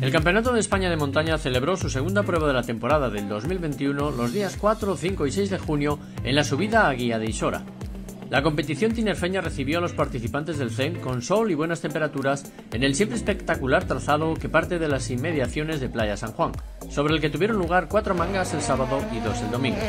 El Campeonato de España de Montaña celebró su segunda prueba de la temporada del 2021 los días 4, 5 y 6 de junio en la subida a Guía de Isora. La competición tinerfeña recibió a los participantes del CEM con sol y buenas temperaturas en el siempre espectacular trazado que parte de las inmediaciones de Playa San Juan, sobre el que tuvieron lugar 4 mangas el sábado y 2 el domingo.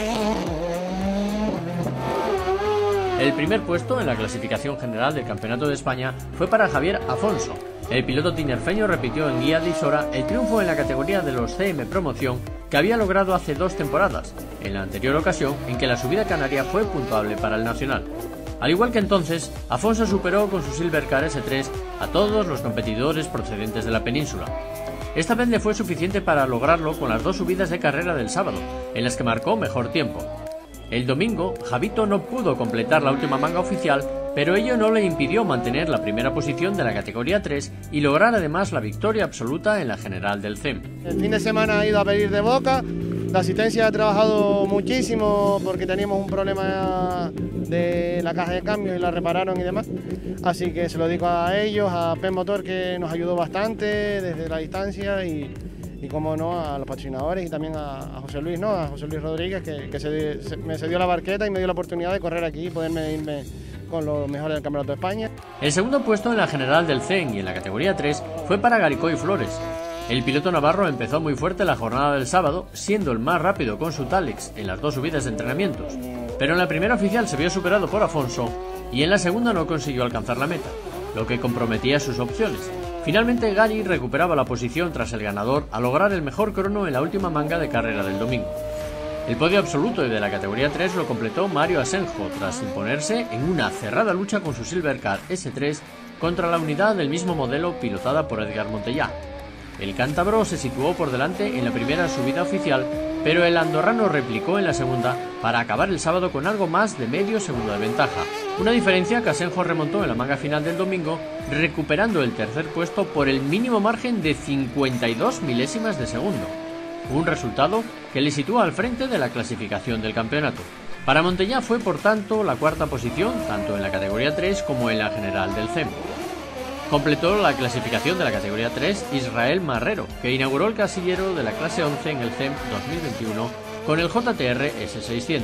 El primer puesto en la clasificación general del Campeonato de España fue para Javier Afonso. El piloto tinerfeño repitió en Guía de Isora el triunfo en la categoría de los CM Promoción que había logrado hace 2 temporadas, en la anterior ocasión en que la subida canaria fue puntuable para el nacional. Al igual que entonces, Afonso superó con su Silvercar S3 a todos los competidores procedentes de la península. Esta vez le fue suficiente para lograrlo con las 2 subidas de carrera del sábado, en las que marcó mejor tiempo. El domingo, Javito no pudo completar la última manga oficial, pero ello no le impidió mantener la primera posición de la categoría 3 y lograr además la victoria absoluta en la general del CEM. El fin de semana ha ido a pedir de boca, la asistencia ha trabajado muchísimo porque teníamos un problema de la caja de cambio y la repararon y demás, así que se lo digo a ellos, a PEN Motor que nos ayudó bastante desde la distancia y como no, a los patrocinadores y también a José Luis, ¿no? A José Luis Rodríguez, que me cedió la barqueta y me dio la oportunidad de correr aquí y poderme irme con los mejores del Campeonato de España. El segundo puesto en la general del CEN y en la categoría 3 fue para Garicoy Flores. El piloto navarro empezó muy fuerte la jornada del sábado, siendo el más rápido con su Talex en las 2 subidas de entrenamientos, pero en la primera oficial se vio superado por Afonso y en la segunda no consiguió alcanzar la meta, lo que comprometía sus opciones. Finalmente Gary recuperaba la posición tras el ganador al lograr el mejor crono en la última manga de carrera del domingo. El podio absoluto de la categoría 3 lo completó Mario Asenjo tras imponerse en una cerrada lucha con su Silvercar S3 contra la unidad del mismo modelo pilotada por Edgar Montellá. El cántabro se situó por delante en la primera subida oficial, pero el andorrano replicó en la segunda para acabar el sábado con algo más de medio segundo de ventaja, una diferencia que Asenjo remontó en la manga final del domingo, recuperando el tercer puesto por el mínimo margen de 52 milésimas de segundo, un resultado que le sitúa al frente de la clasificación del campeonato. Para Montellá fue por tanto la cuarta posición, tanto en la categoría 3 como en la general del CEM. Completó la clasificación de la categoría 3 Israel Marrero, que inauguró el casillero de la clase 11 en el CEM 2021 con el JTR S600.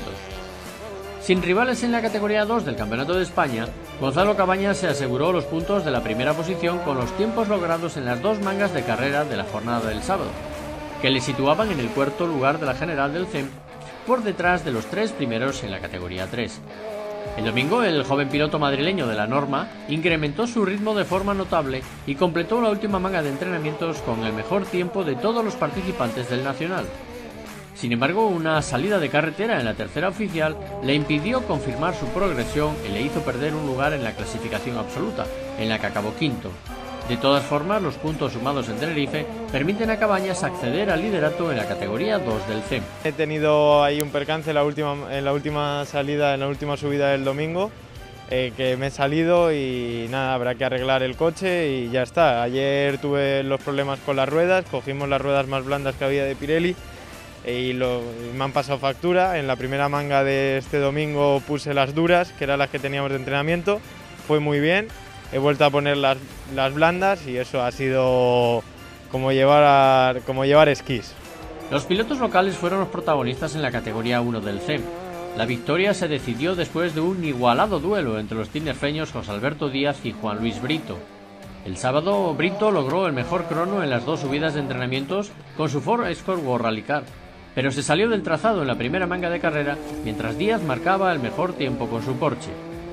Sin rivales en la categoría 2 del Campeonato de España, Gonzalo Cabañas se aseguró los puntos de la primera posición con los tiempos logrados en las 2 mangas de carrera de la jornada del sábado, que le situaban en el cuarto lugar de la general del CEM, por detrás de los 3 primeros en la categoría 3. El domingo, el joven piloto madrileño de la Norma incrementó su ritmo de forma notable y completó la última manga de entrenamientos con el mejor tiempo de todos los participantes del Nacional. Sin embargo, una salida de carretera en la tercera oficial le impidió confirmar su progresión y le hizo perder un lugar en la clasificación absoluta, en la que acabó quinto. De todas formas, los puntos sumados en Tenerife permiten a Cabañas acceder al liderato en la categoría 2 del CEM. He tenido ahí un percance en la última salida, en la última subida del domingo, que me he salido y nada, habrá que arreglar el coche y ya está. Ayer tuve los problemas con las ruedas, cogimos las ruedas más blandas que había de Pirelli y me han pasado factura. En la primera manga de este domingo puse las duras, que eran las que teníamos de entrenamiento, fue muy bien. He vuelto a poner las blandas y eso ha sido como llevar esquís. Los pilotos locales fueron los protagonistas en la categoría 1 del CEM. La victoria se decidió después de un igualado duelo entre los tinerfeños José Alberto Díaz y Juan Luis Brito. El sábado, Brito logró el mejor crono en las 2 subidas de entrenamientos con su Ford Escort World Rally Car, pero se salió del trazado en la primera manga de carrera, mientras Díaz marcaba el mejor tiempo con su Porsche.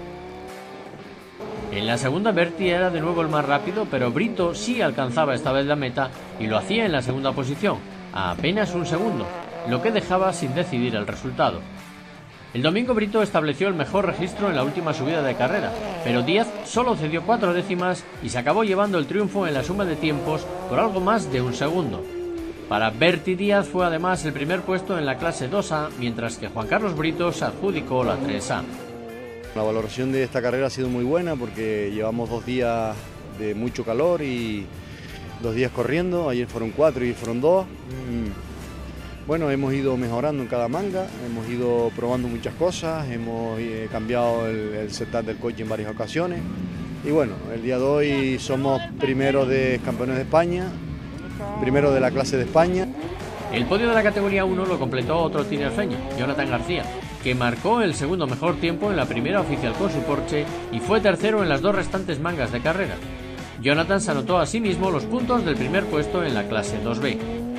En la segunda, Berti era de nuevo el más rápido, pero Brito sí alcanzaba esta vez la meta y lo hacía en la segunda posición, a apenas un segundo, lo que dejaba sin decidir el resultado. El domingo Brito estableció el mejor registro en la última subida de carrera, pero Díaz solo cedió 4 décimas y se acabó llevando el triunfo en la suma de tiempos por algo más de un segundo. Para Berti Díaz fue además el primer puesto en la clase 2A, mientras que Juan Carlos Brito se adjudicó la 3A. La valoración de esta carrera ha sido muy buena porque llevamos 2 días de mucho calor y 2 días corriendo, ayer fueron 4 y fueron 2. Bueno, hemos ido mejorando en cada manga, hemos ido probando muchas cosas, hemos cambiado el setup del coche en varias ocasiones y bueno, el día de hoy somos primeros de campeones de España primero de la clase de España. El podio de la categoría 1 lo completó otro tinerfeño, Jonathan García, que marcó el segundo mejor tiempo en la primera oficial con su Porsche y fue tercero en las 2 restantes mangas de carrera. Jonathan se anotó a sí mismo los puntos del primer puesto en la clase 2B.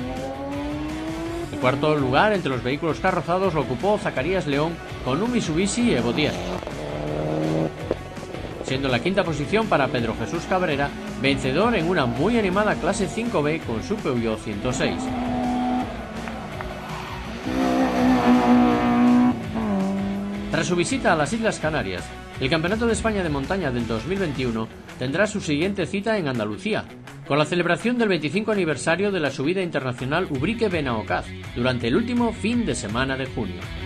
El cuarto lugar entre los vehículos carrozados lo ocupó Zacarías León con un Mitsubishi Evo 10. Siendo la quinta posición para Pedro Jesús Cabrera, vencedor en una muy animada clase 5B con su Peugeot 106. Tras su visita a las Islas Canarias, el Campeonato de España de Montaña del 2021 tendrá su siguiente cita en Andalucía, con la celebración del 25 aniversario de la subida internacional Ubrique-Benaocaz, durante el último fin de semana de junio.